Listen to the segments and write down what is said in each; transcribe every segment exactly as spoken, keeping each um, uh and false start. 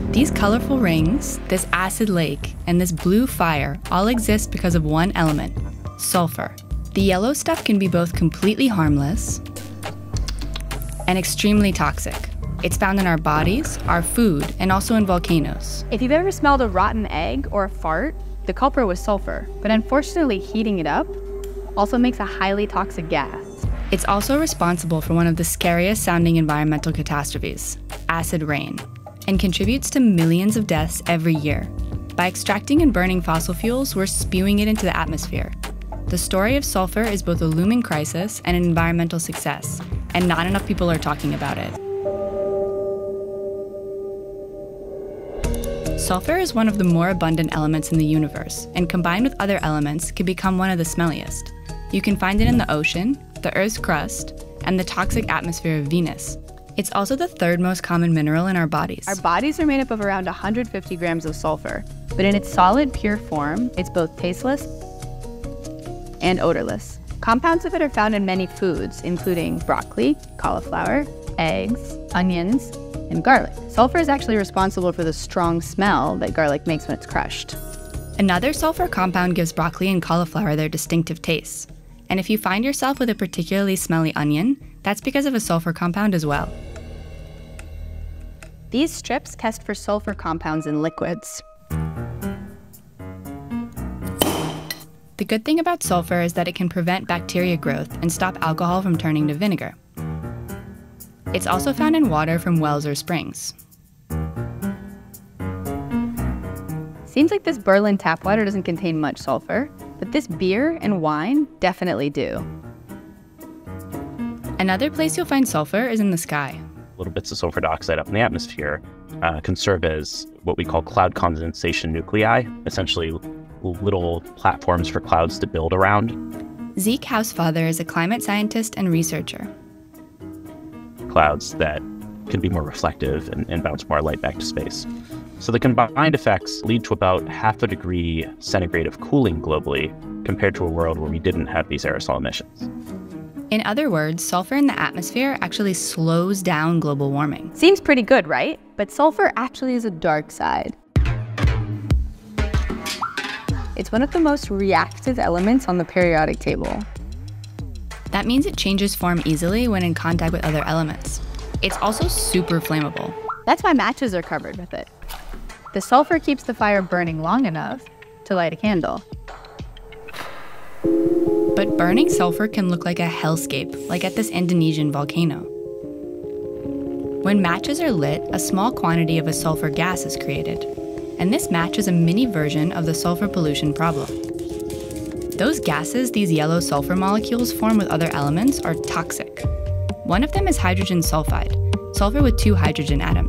These colorful rings, this acid lake, and this blue fire all exist because of one element, sulfur. The yellow stuff can be both completely harmless and extremely toxic. It's found in our bodies, our food, and also in volcanoes. If you've ever smelled a rotten egg or a fart, the culprit was sulfur. But unfortunately, heating it up also makes a highly toxic gas. It's also responsible for one of the scariest sounding environmental catastrophes, acid rain, and contributes to millions of deaths every year. By extracting and burning fossil fuels, we're spewing it into the atmosphere. The story of sulfur is both a looming crisis and an environmental success, and not enough people are talking about it. Sulfur is one of the more abundant elements in the universe, and combined with other elements, can become one of the smelliest. You can find it in the ocean, the Earth's crust, and the toxic atmosphere of Venus. It's also the third most common mineral in our bodies. Our bodies are made up of around one hundred fifty grams of sulfur, but in its solid, pure form, it's both tasteless and odorless. Compounds of it are found in many foods, including broccoli, cauliflower, eggs, onions, and garlic. Sulfur is actually responsible for the strong smell that garlic makes when it's crushed. Another sulfur compound gives broccoli and cauliflower their distinctive tastes. And if you find yourself with a particularly smelly onion, that's because of a sulfur compound as well. These strips test for sulfur compounds in liquids. The good thing about sulfur is that it can prevent bacteria growth and stop alcohol from turning to vinegar. It's also found in water from wells or springs. Seems like this Berlin tap water doesn't contain much sulfur, but this beer and wine definitely do. Another place you'll find sulfur is in the sky. Little bits of sulfur dioxide up in the atmosphere uh, can serve as what we call cloud condensation nuclei, essentially little platforms for clouds to build around. Zeke Housefather is a climate scientist and researcher. Clouds that can be more reflective and, and bounce more light back to space. So the combined effects lead to about half a degree centigrade of cooling globally compared to a world where we didn't have these aerosol emissions. In other words, sulfur in the atmosphere actually slows down global warming. Seems pretty good, right? But sulfur actually is a dark side. It's one of the most reactive elements on the periodic table. That means it changes form easily when in contact with other elements. It's also super flammable. That's why matches are covered with it. The sulfur keeps the fire burning long enough to light a candle. But burning sulfur can look like a hellscape, like at this Indonesian volcano. When matches are lit, a small quantity of a sulfur gas is created. And this match is a mini version of the sulfur pollution problem. Those gases these yellow sulfur molecules form with other elements are toxic. One of them is hydrogen sulfide, sulfur with two hydrogen atoms.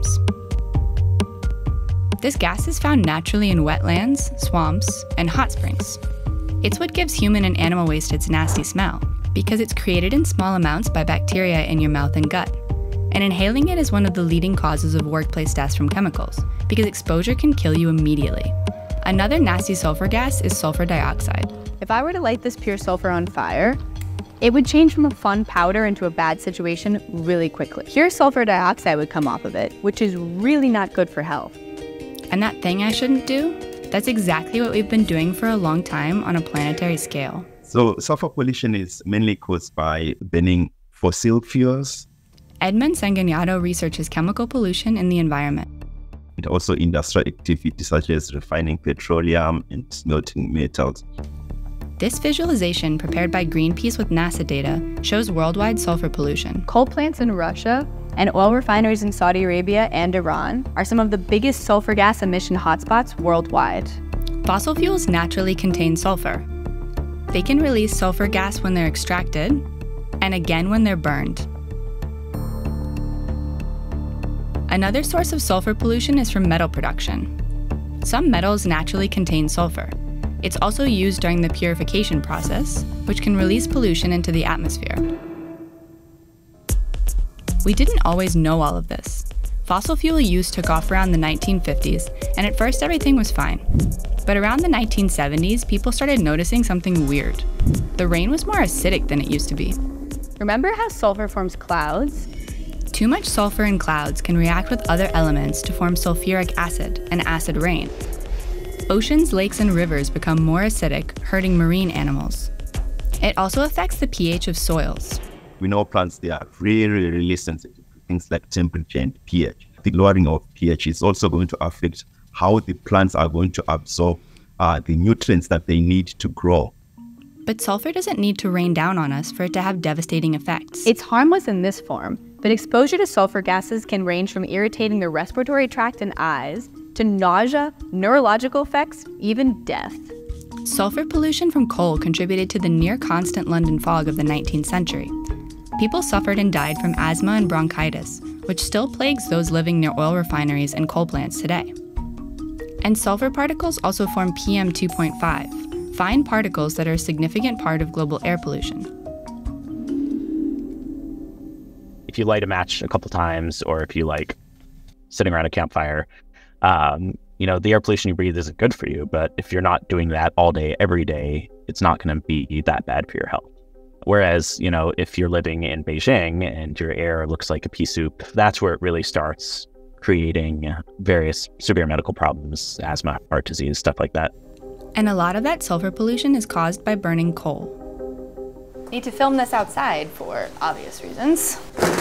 This gas is found naturally in wetlands, swamps, and hot springs. It's what gives human and animal waste its nasty smell, because it's created in small amounts by bacteria in your mouth and gut. And inhaling it is one of the leading causes of workplace deaths from chemicals, because exposure can kill you immediately. Another nasty sulfur gas is sulfur dioxide. If I were to light this pure sulfur on fire, it would change from a fun powder into a bad situation really quickly. Pure sulfur dioxide would come off of it, which is really not good for health. And that thing I shouldn't do? That's exactly what we've been doing for a long time on a planetary scale. So sulfur pollution is mainly caused by burning fossil fuels. Edmund Sanguinado researches chemical pollution in the environment. And also industrial activities such as refining petroleum and smelting metals. This visualization, prepared by Greenpeace with NASA data, shows worldwide sulfur pollution. Coal plants in Russia and oil refineries in Saudi Arabia and Iran are some of the biggest sulfur gas emission hotspots worldwide. Fossil fuels naturally contain sulfur. They can release sulfur gas when they're extracted, and again when they're burned. Another source of sulfur pollution is from metal production. Some metals naturally contain sulfur. It's also used during the purification process, which can release pollution into the atmosphere. We didn't always know all of this. Fossil fuel use took off around the nineteen fifties, and at first everything was fine. But around the nineteen seventies, people started noticing something weird. The rain was more acidic than it used to be. Remember how sulfur forms clouds? Too much sulfur in clouds can react with other elements to form sulfuric acid and acid rain. Oceans, lakes, and rivers become more acidic, hurting marine animals. It also affects the pH of soils. We know plants, they are really, really sensitive to things like temperature and pH. The lowering of pH is also going to affect how the plants are going to absorb uh, the nutrients that they need to grow. But sulfur doesn't need to rain down on us for it to have devastating effects. It's harmless in this form, but exposure to sulfur gases can range from irritating the respiratory tract and eyes to nausea, neurological effects, even death. Sulfur pollution from coal contributed to the near-constant London fog of the nineteenth century. People suffered and died from asthma and bronchitis, which still plagues those living near oil refineries and coal plants today. And sulfur particles also form P M two point five, fine particles that are a significant part of global air pollution. If you light a match a couple times, or if you like sitting around a campfire, um, you know, the air pollution you breathe isn't good for you, but if you're not doing that all day, every day, it's not going to be that bad for your health. Whereas, you know, if you're living in Beijing and your air looks like a pea soup, that's where it really starts creating various severe medical problems, asthma, heart disease, stuff like that. And a lot of that sulfur pollution is caused by burning coal. Need to film this outside for obvious reasons.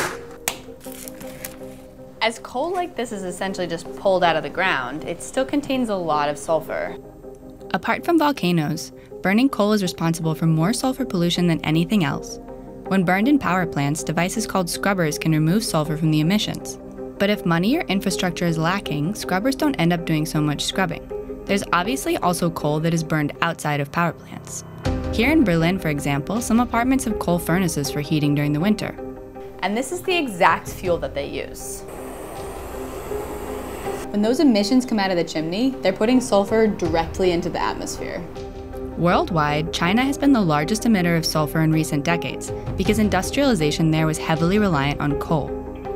As coal like this is essentially just pulled out of the ground, it still contains a lot of sulfur. Apart from volcanoes, burning coal is responsible for more sulfur pollution than anything else. When burned in power plants, devices called scrubbers can remove sulfur from the emissions. But if money or infrastructure is lacking, scrubbers don't end up doing so much scrubbing. There's obviously also coal that is burned outside of power plants. Here in Berlin, for example, some apartments have coal furnaces for heating during the winter. And this is the exact fuel that they use. When those emissions come out of the chimney, they're putting sulfur directly into the atmosphere. Worldwide, China has been the largest emitter of sulfur in recent decades because industrialization there was heavily reliant on coal.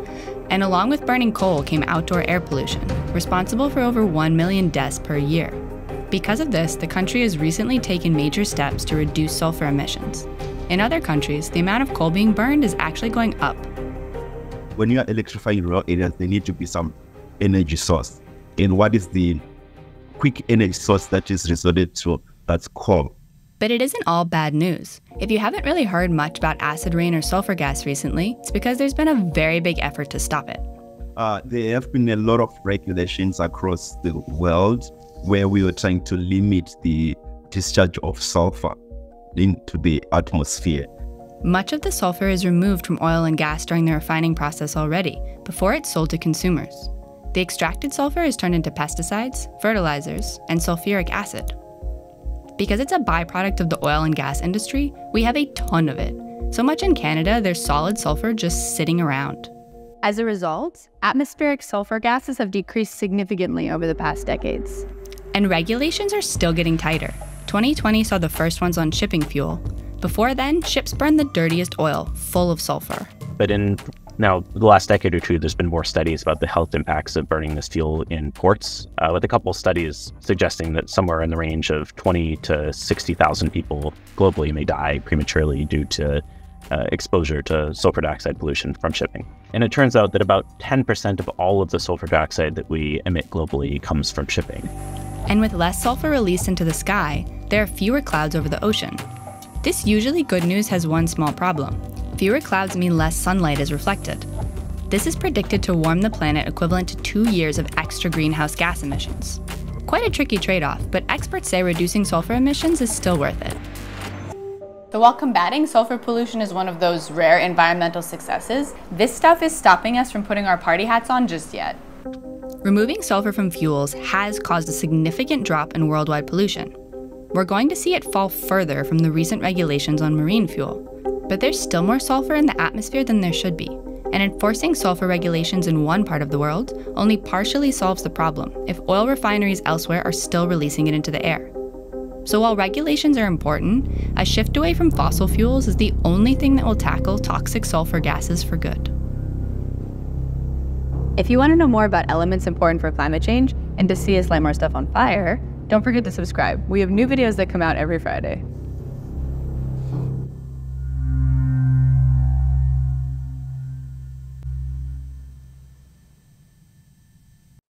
And along with burning coal came outdoor air pollution, responsible for over one million deaths per year. Because of this, the country has recently taken major steps to reduce sulfur emissions. In other countries, the amount of coal being burned is actually going up. When you are electrifying rural areas, there need to be some energy source. And what is the quick energy source that is resorted to? That's coal. But it isn't all bad news. If you haven't really heard much about acid rain or sulfur gas recently, it's because there's been a very big effort to stop it. Uh, there have been a lot of regulations across the world where we were trying to limit the discharge of sulfur into the atmosphere. Much of the sulfur is removed from oil and gas during the refining process already, before it's sold to consumers. The extracted sulfur is turned into pesticides, fertilizers, and sulfuric acid. Because it's a byproduct of the oil and gas industry, we have a ton of it. So much in Canada, there's solid sulfur just sitting around. As a result, atmospheric sulfur gases have decreased significantly over the past decades. And regulations are still getting tighter. twenty twenty saw the first ones on shipping fuel. Before then, ships burned the dirtiest oil, full of sulfur. But in now the last decade or two, there's been more studies about the health impacts of burning this fuel in ports, uh, with a couple of studies suggesting that somewhere in the range of twenty to sixty thousand people globally may die prematurely due to uh, exposure to sulfur dioxide pollution from shipping. And it turns out that about ten percent of all of the sulfur dioxide that we emit globally comes from shipping. And with less sulfur released into the sky, there are fewer clouds over the ocean. This usually good news has one small problem. Fewer clouds mean less sunlight is reflected. This is predicted to warm the planet equivalent to two years of extra greenhouse gas emissions. Quite a tricky trade-off, but experts say reducing sulfur emissions is still worth it. So while combating sulfur pollution is one of those rare environmental successes, this stuff is stopping us from putting our party hats on just yet. Removing sulfur from fuels has caused a significant drop in worldwide pollution. We're going to see it fall further from the recent regulations on marine fuel. But there's still more sulfur in the atmosphere than there should be, and enforcing sulfur regulations in one part of the world only partially solves the problem if oil refineries elsewhere are still releasing it into the air. So while regulations are important, a shift away from fossil fuels is the only thing that will tackle toxic sulfur gases for good. If you want to know more about elements important for climate change and to see us light more stuff on fire, don't forget to subscribe. We have new videos that come out every Friday.